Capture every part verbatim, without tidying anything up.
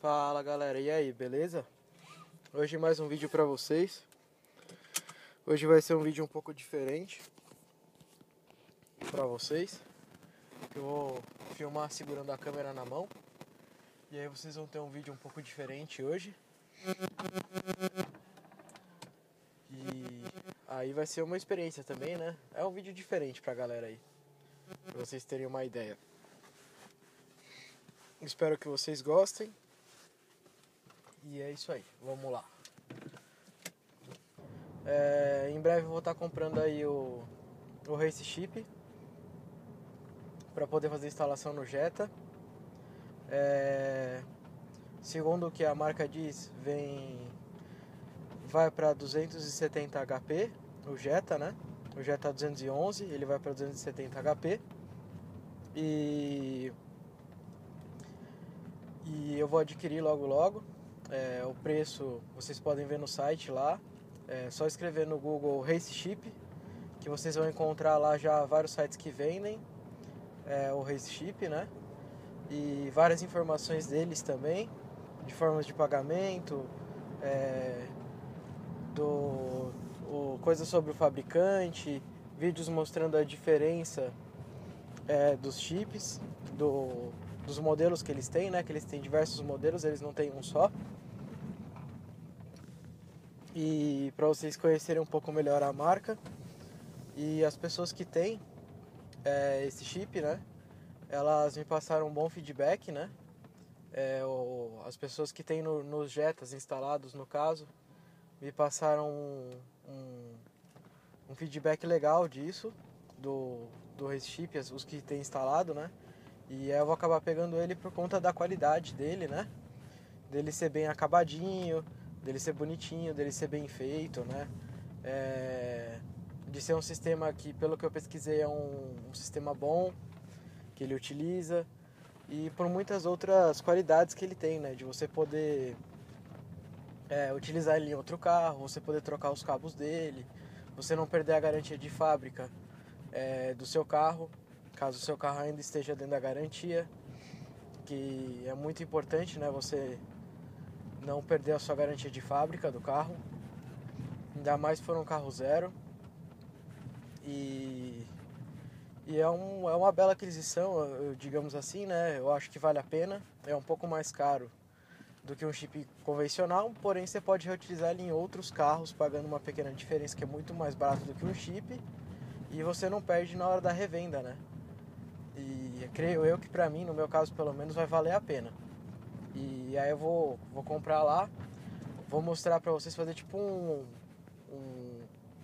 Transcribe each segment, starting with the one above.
Fala galera, e aí, beleza? Hoje mais um vídeo pra vocês. Hoje vai ser um vídeo um pouco diferente pra vocês. Eu vou filmar segurando a câmera na mão. E aí vocês vão ter um vídeo um pouco diferente hoje. E aí vai ser uma experiência também, né? É um vídeo diferente pra galera aí, pra vocês terem uma ideia. Espero que vocês gostem. E é isso aí, vamos lá. É, em breve eu vou estar comprando aí o, o Race Chip para poder fazer instalação no Jetta. É, segundo o que a marca diz, vem vai para duzentos e setenta H P o Jetta, né? O Jetta duzentos e onze, ele vai para duzentos e setenta H P. E e eu vou adquirir logo logo. É, o preço vocês podem ver no site lá. É só escrever no Google Race Chip, que vocês vão encontrar lá já vários sites que vendem é, o Race Chip, né? E várias informações deles também, de formas de pagamento, é, do, o, coisas sobre o fabricante, vídeos mostrando a diferença é, dos chips, do, dos modelos que eles têm, né? Que eles têm diversos modelos, eles não têm um só. E para vocês conhecerem um pouco melhor a marca e as pessoas que têm é, esse chip, né? Elas me passaram um bom feedback, né? É, o, as pessoas que têm no, nos Jettas instalados, no caso, me passaram um, um, um feedback legal disso, do, do Race Chip, os que têm instalado, né? E eu vou acabar pegando ele por conta da qualidade dele, né? Dele ser bem acabadinho, dele ser bonitinho, dele ser bem feito, né? É, de ser um sistema que, pelo que eu pesquisei, é um, um sistema bom, que ele utiliza, e por muitas outras qualidades que ele tem, né? De você poder é, utilizar ele em outro carro, você poder trocar os cabos dele, você não perder a garantia de fábrica é, do seu carro, caso o seu carro ainda esteja dentro da garantia, que é muito importante, né? Você não perder a sua garantia de fábrica do carro, ainda mais se for um carro zero. E, e é, um, é uma bela aquisição, digamos assim, né? Eu acho que vale a pena. É um pouco mais caro do que um chip convencional, porém você pode reutilizar ele em outros carros, pagando uma pequena diferença, que é muito mais barato do que um chip, e você não perde na hora da revenda, né? E creio eu que pra mim, no meu caso pelo menos, vai valer a pena. E aí eu vou, vou comprar lá, vou mostrar pra vocês, fazer tipo um... um,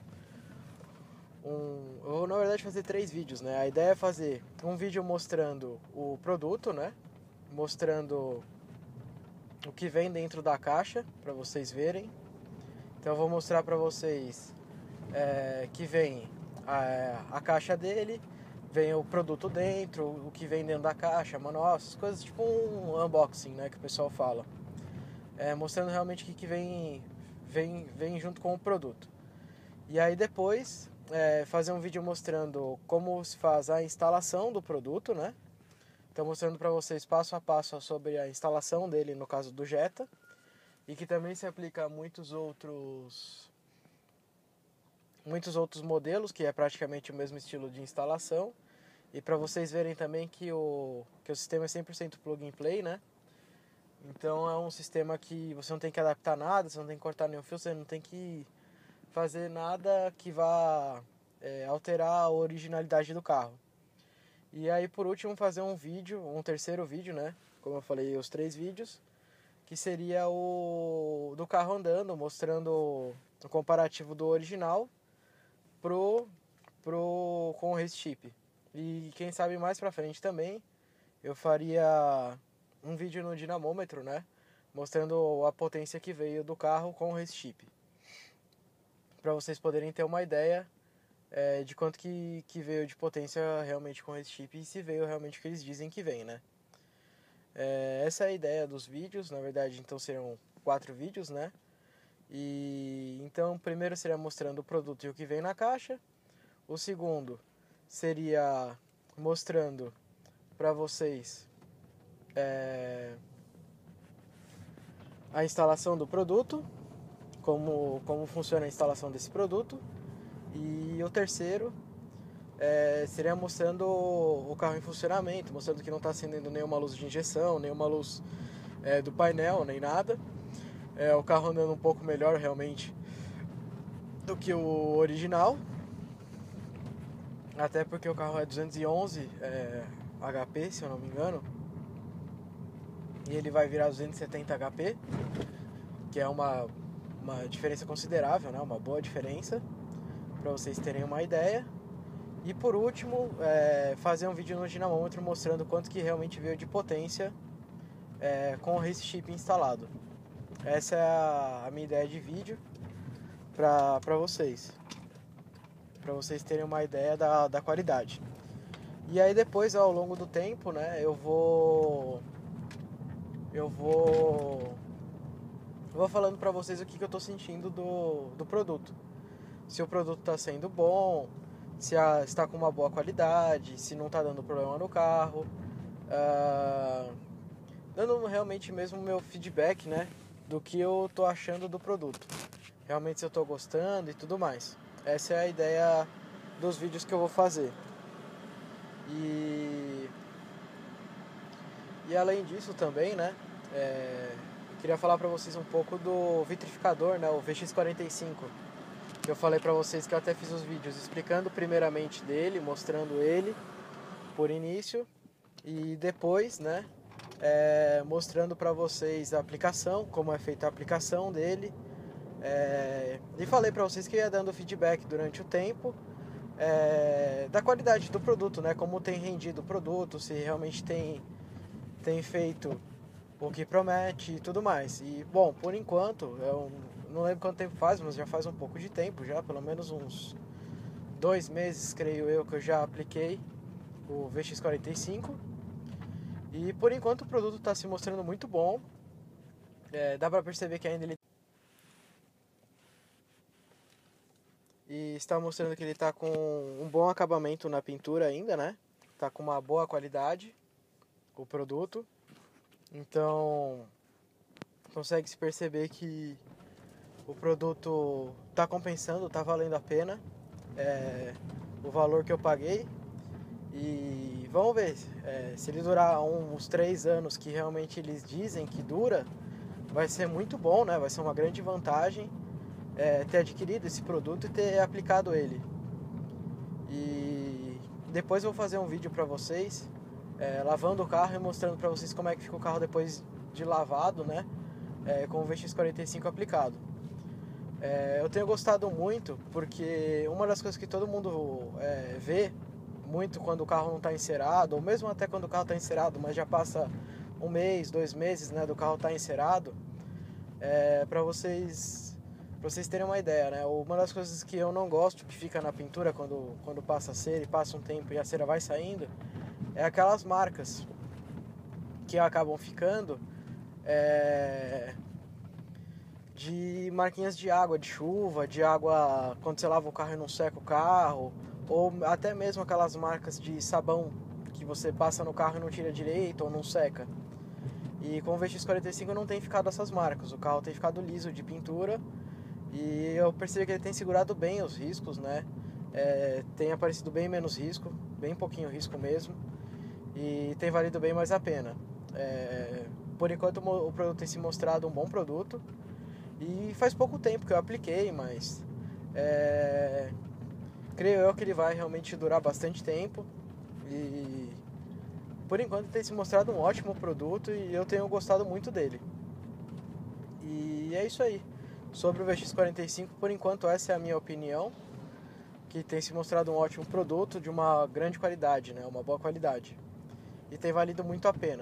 um eu vou na verdade fazer três vídeos, né? A ideia é fazer um vídeo mostrando o produto, né? Mostrando o que vem dentro da caixa, pra vocês verem. Então eu vou mostrar pra vocês é, que vem a, a caixa dele, vem o produto dentro, o que vem dentro da caixa, manual, essas coisas, tipo um unboxing, né, que o pessoal fala. É, mostrando realmente o que, que vem, vem, vem junto com o produto. E aí depois é, fazer um vídeo mostrando como se faz a instalação do produto, né? Então mostrando pra vocês passo a passo sobre a instalação dele, no caso do Jetta, e que também se aplica a muitos outros muitos outros modelos, que é praticamente o mesmo estilo de instalação. E para vocês verem também que o, que o sistema é cem por cento plug and play, né? Então é um sistema que você não tem que adaptar nada, você não tem que cortar nenhum fio, você não tem que fazer nada que vá é, alterar a originalidade do carro. E aí por último fazer um vídeo, um terceiro vídeo, né? Como eu falei, os três vídeos, que seria o do carro andando, mostrando o comparativo do original pro, pro, com o Race Chip. E quem sabe mais pra frente também eu faria um vídeo no dinamômetro, né? Mostrando a potência que veio do carro com o Race Chip. Pra vocês poderem ter uma ideia é, de quanto que, que veio de potência realmente com o Race Chip e se veio realmente o que eles dizem que vem, né? É, essa é a ideia dos vídeos, na verdade então serão quatro vídeos, né? E então o primeiro seria mostrando o produto e o que vem na caixa. O segundo seria mostrando para vocês é, a instalação do produto, como, como funciona a instalação desse produto. E o terceiro é, seria mostrando o carro em funcionamento, mostrando que não está acendendo nenhuma luz de injeção, nenhuma luz é, do painel, nem nada. É, o carro andando um pouco melhor realmente do que o original, até porque o carro é duzentos e onze é, H P, se eu não me engano, e ele vai virar duzentos e setenta H P, que é uma, uma diferença considerável, né? Uma boa diferença, para vocês terem uma ideia. E por último, é, fazer um vídeo no dinamômetro mostrando quanto que realmente veio de potência é, com o Race Chip instalado. Essa é a, a minha ideia de vídeo para vocês, para vocês terem uma ideia da, da qualidade. E aí depois, ao longo do tempo, né, eu vou eu vou eu vou falando para vocês o que, que eu estou sentindo do, do produto. Se o produto está sendo bom, se a, está com uma boa qualidade, se não está dando problema no carro, uh, dando realmente mesmo o meu feedback, né, do que eu estou achando do produto. Realmente se eu estou gostando e tudo mais. Essa é a ideia dos vídeos que eu vou fazer. E, e além disso também, né, é, queria falar para vocês um pouco do vitrificador, né, o V X quarenta e cinco. Eu falei pra vocês que eu até fiz os vídeos explicando primeiramente dele, mostrando ele por início e depois, né, é, mostrando pra vocês a aplicação, como é feita a aplicação dele, é, e falei pra vocês que ia dando feedback durante o tempo é, da qualidade do produto, né, como tem rendido o produto, se realmente tem, tem feito o que promete e tudo mais. E bom, por enquanto, eu não lembro quanto tempo faz, mas já faz um pouco de tempo já, pelo menos uns dois meses, creio eu, que eu já apliquei o V X quarenta e cinco. E por enquanto o produto está se mostrando muito bom. É, dá para perceber que ainda ele e está mostrando que ele está com um bom acabamento na pintura ainda, né? Tá com uma boa qualidade o produto. Então consegue se perceber que o produto está compensando, está valendo a pena é, o valor que eu paguei. E vamos ver, é, se ele durar uns três anos que realmente eles dizem que dura, vai ser muito bom, né? Vai ser uma grande vantagem é, ter adquirido esse produto e ter aplicado ele. E depois eu vou fazer um vídeo para vocês é, lavando o carro e mostrando para vocês como é que fica o carro depois de lavado, né? É, com o V X quarenta e cinco aplicado. É, eu tenho gostado muito porque uma das coisas que todo mundo é, vê muito quando o carro não está encerado, ou mesmo até quando o carro está encerado, mas já passa um mês, dois meses, né, do carro estar tá encerado, é, para vocês, pra vocês terem uma ideia, né, uma das coisas que eu não gosto que fica na pintura quando, quando passa a cera e passa um tempo e a cera vai saindo, é aquelas marcas que acabam ficando é, de marquinhas de água, de chuva, de água quando você lava o carro e não seca o carro, ou até mesmo aquelas marcas de sabão que você passa no carro e não tira direito ou não seca. E com o V X quarenta e cinco não tem ficado essas marcas, o carro tem ficado liso de pintura e eu percebi que ele tem segurado bem os riscos, né? É, tem aparecido bem menos risco, bem pouquinho risco mesmo, e tem valido bem mais a pena. É, por enquanto o produto tem se mostrado um bom produto e faz pouco tempo que eu apliquei, mas é, creio eu que ele vai realmente durar bastante tempo e por enquanto tem se mostrado um ótimo produto e eu tenho gostado muito dele. E é isso aí. Sobre o V X quarenta e cinco, por enquanto essa é a minha opinião, que tem se mostrado um ótimo produto de uma grande qualidade, né? Uma boa qualidade. E tem valido muito a pena.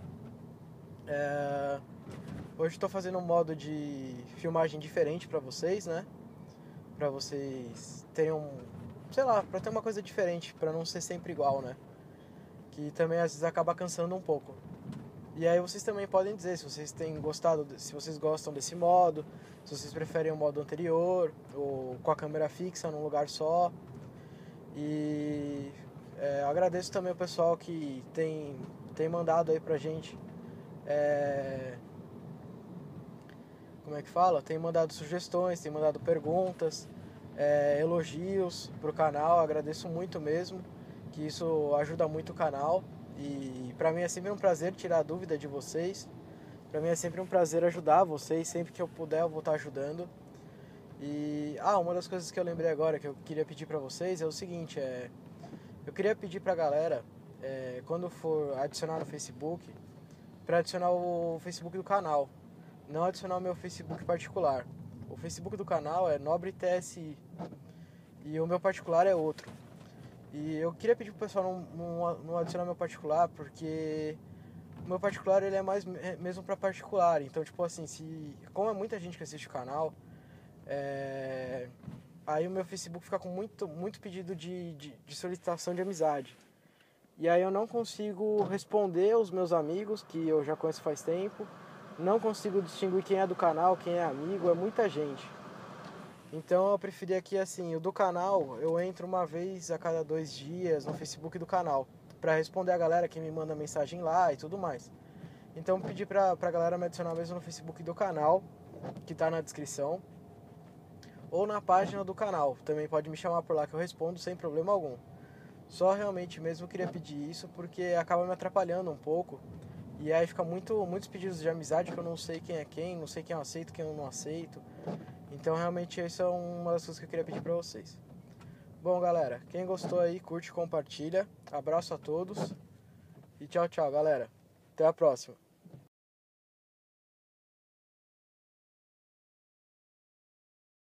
É... Hoje estou fazendo um modo de filmagem diferente para vocês, né? Para vocês terem um, sei lá, para ter uma coisa diferente, para não ser sempre igual, né? Que também às vezes acaba cansando um pouco. E aí vocês também podem dizer se vocês têm gostado, se vocês gostam desse modo, se vocês preferem o modo anterior, ou com a câmera fixa num lugar só. E é, agradeço também o pessoal que tem, tem mandado aí pra gente é, como é que fala? Tem mandado sugestões, tem mandado perguntas, é, elogios pro canal, agradeço muito mesmo, que isso ajuda muito o canal. E pra mim é sempre um prazer tirar a dúvida de vocês. Pra mim é sempre um prazer ajudar vocês, sempre que eu puder eu vou estar ajudando. E ah, uma das coisas que eu lembrei agora que eu queria pedir pra vocês é o seguinte, é eu queria pedir pra galera, é, quando for adicionar no Facebook, pra adicionar o Facebook do canal, não adicionar o meu Facebook particular. O Facebook do canal é Nobre T S I e o meu particular é outro. E eu queria pedir pro pessoal não, não, não adicionar meu particular, porque o meu particular ele é mais mesmo pra particular. Então, tipo assim, se como é muita gente que assiste o canal, é, aí o meu Facebook fica com muito, muito pedido de, de, de solicitação de amizade. E aí eu não consigo responder aos meus amigos, que eu já conheço faz tempo. Não consigo distinguir quem é do canal, quem é amigo, é muita gente. Então eu preferi aqui assim, o do canal, eu entro uma vez a cada dois dias no Facebook do canal, pra responder a galera que me manda mensagem lá e tudo mais. Então eu pedi pra, pra galera me adicionar mesmo no Facebook do canal, que tá na descrição, ou na página do canal. Também pode me chamar por lá que eu respondo sem problema algum. Só realmente mesmo eu queria pedir isso porque acaba me atrapalhando um pouco. E aí fica muito, muitos pedidos de amizade que eu não sei quem é quem, não sei quem eu aceito, quem eu não aceito. Então realmente isso é uma das coisas que eu queria pedir pra vocês. Bom galera, quem gostou aí, curte, compartilha. Abraço a todos. E tchau, tchau galera. Até a próxima.